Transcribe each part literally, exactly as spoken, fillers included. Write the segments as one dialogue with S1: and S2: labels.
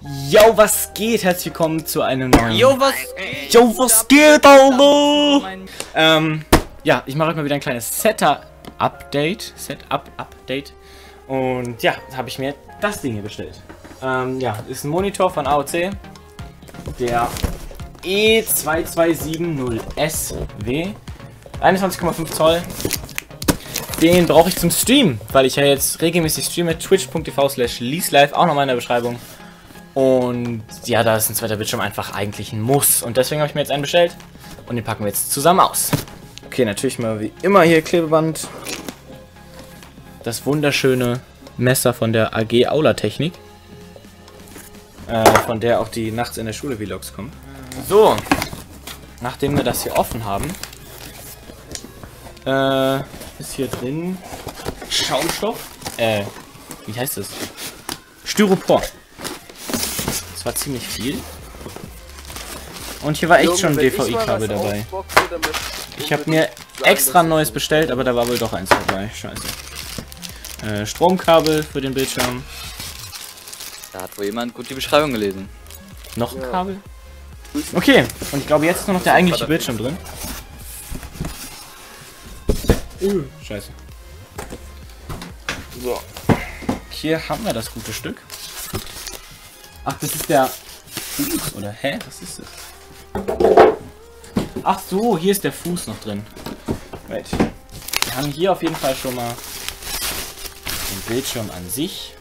S1: Yo, was geht? Herzlich willkommen zu einem neuen...
S2: Yo, was geht?
S1: Yo, was geht, Alter? Ähm, ja, ich mache euch mal wieder ein kleines Setup-Update. Setup-Update. Und ja, habe ich mir das Ding hier bestellt. Ähm, ja, ist ein Monitor von A O C. Der E zwei zwei sieben null S W. einundzwanzig Komma fünf Zoll. Den brauche ich zum Stream, weil ich ja jetzt regelmäßig streame. twitch punkt t v slash leaselive, auch nochmal in der Beschreibung. Und ja, da ist ein zweiter Bildschirm einfach eigentlich ein Muss. Und deswegen habe ich mir jetzt einen bestellt. Und den packen wir jetzt zusammen aus. Okay, natürlich mal wie immer hier Klebeband. Das wunderschöne Messer von der A G Aula Technik. Äh, von der auch die nachts in der Schule Vlogs kommen. So, nachdem wir das hier offen haben, äh, ist hier drin Schaumstoff. Äh, wie heißt das? Styropor. Das war ziemlich viel. Und hier war echt schon ein D V I-Kabel dabei. Ich habe mir extra ein neues bestellt, aber da war wohl doch eins dabei. Scheiße. Äh, Stromkabel für den Bildschirm.
S2: Da hat wohl jemand gut die Beschreibung gelesen.
S1: Noch ein Kabel? Okay, und ich glaube, jetzt ist nur noch der eigentliche Bildschirm drin. Uh, scheiße. So. Hier haben wir das gute Stück. Ach, das ist der Fuß, oder? Hä? Was ist das? Ach so, hier ist der Fuß noch drin. Right. Wir haben hier auf jeden Fall schon mal den Bildschirm an sich.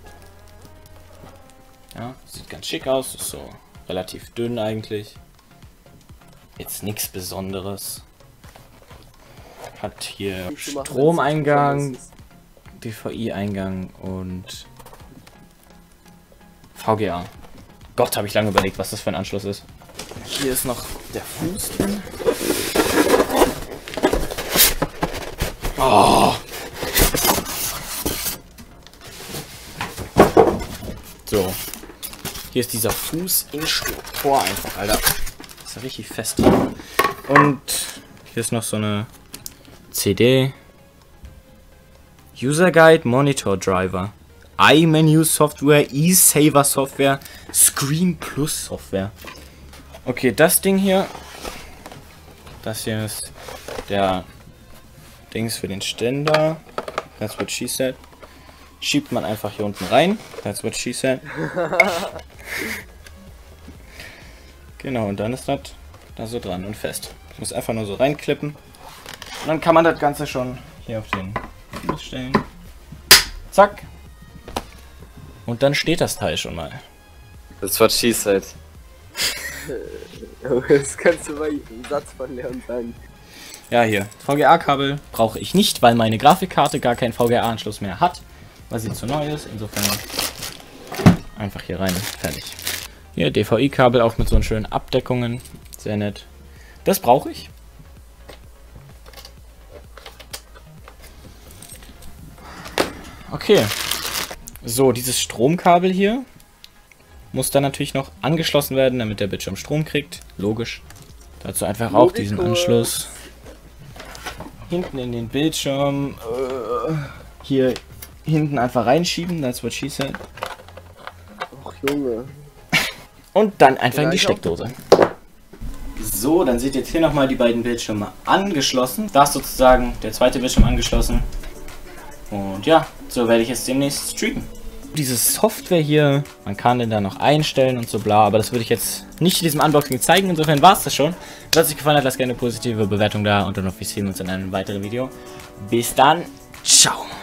S1: Ja, sieht ganz schick aus. Ist so relativ dünn eigentlich. Jetzt nichts Besonderes. Hat hier Stromeingang, D V I-Eingang und V G A. Gott, habe ich lange überlegt, was das für ein Anschluss ist. Hier ist noch der Fuß drin. Oh. So. Hier ist dieser Fuß in Styropor einfach, Alter. Das ist ja richtig fest drin. Und hier ist noch so eine C D. User Guide, Monitor Driver. iMenu Software, eSaver Software, Screen Plus Software. Okay, das Ding hier. Das hier ist der Dings für den Ständer. That's what she said. Schiebt man einfach hier unten rein. That's what she said. Genau, und dann ist das da so dran und fest. Ich muss einfach nur so reinklippen. Und dann kann man das Ganze schon hier auf den Fuß stellen. Zack. Und dann steht das Teil schon mal.
S2: That's what she said.
S3: Das kannst du bei einem Satz von Leon sagen.
S1: Ja, hier. V G A-Kabel brauche ich nicht, weil meine Grafikkarte gar keinen V G A-Anschluss mehr hat. Weil sie zu neu ist. Insofern einfach hier rein. Fertig. Hier D V I-Kabel auch mit so schönen Abdeckungen. Sehr nett. Das brauche ich. Okay. So, dieses Stromkabel hier muss dann natürlich noch angeschlossen werden, damit der Bildschirm Strom kriegt. Logisch. Dazu einfach auch diesen Anschluss hinten in den Bildschirm äh, hier hinten einfach reinschieben. That's what she said.
S3: Ach Junge.
S1: Und dann einfach in die Steckdose. So, dann seht ihr jetzt hier nochmal die beiden Bildschirme angeschlossen. Da ist sozusagen der zweite Bildschirm angeschlossen. Und ja, so werde ich jetzt demnächst streamen. Diese Software hier, man kann den da noch einstellen und so bla, aber das würde ich jetzt nicht in diesem Unboxing zeigen. Insofern war es das schon. Wenn es euch gefallen hat, lasst gerne eine positive Bewertung da und dann hoffe ich, sehen wir uns in einem weiteren Video. Bis dann, ciao.